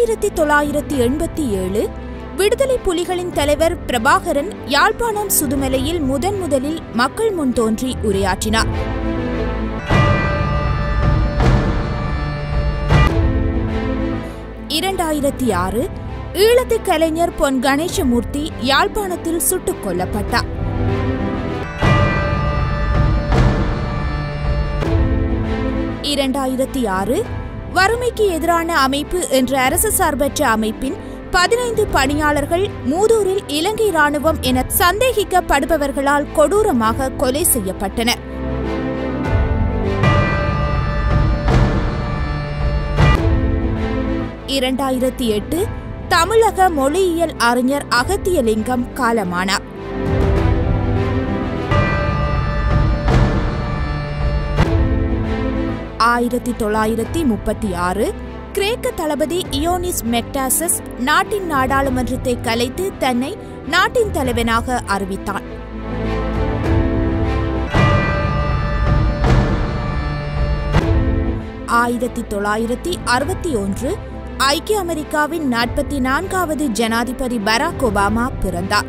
1987 விடுதலை புலிகளின் தலைவர் பிரபாகரன் யாழ்ப்பாணம் சுதுமலையில் முதலில் மக்கள் முன் தோன்றி உரையாற்றினார். 2006 ஈழத்து கலைஞர் பொன் கணேசமூர்த்தி யாழ்ப்பாணத்தில் சுட்டுக் கொல்லப்பட்டார். 2006 வறுமைக்கு எதிரான அமைப்பு என்ற அரசு சார்பற்ற அமைப்பின் 15 பணியாளர்கள் மூதூரில் இலங்கை ராணுவம் என சந்தேகிக்கப்படுபவர்களால் கொடூரமாக கொலை செய்யப்பட்டனர். 2008 தமிழக மொழியியல் அறிஞர் அகத்தியலிங்கம் காலமானார். 1936 கிரேக்க தளபதி இயோனிஸ் மெக்டாசஸ் நாட்டின் நாடாளுமன்றத்தை கலைத்து தன்னை நாட்டின் தலைவனாக அறிவித்தான். 1961 ஐக்கிய அமெரிக்காவின் 44வது ஜனாதிபதி பராக் ஒபாமா பிறந்தார்.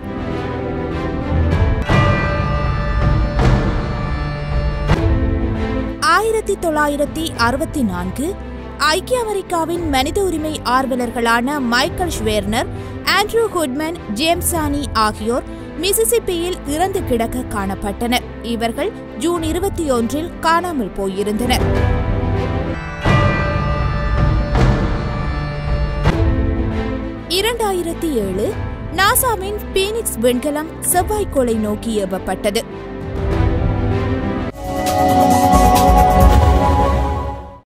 1964 ஐக்கிய அமெரிக்காவின் மனித உரிமை ஆர்வலர்களான Michael Schwerner, Andrew Goodman, James Chaney ஆகியோர் மிசிசிப்பியில் இறந்து கிடக்க காணப்பட்டனர். இவர்கள் ஜூன் 21 காணாமல் போயிருந்தனர். 2007 நாசாவின் பீனிக்ஸ் விண்கலம் செவ்வாய்க்கோளை நோக்கி ஏவப்பட்டது.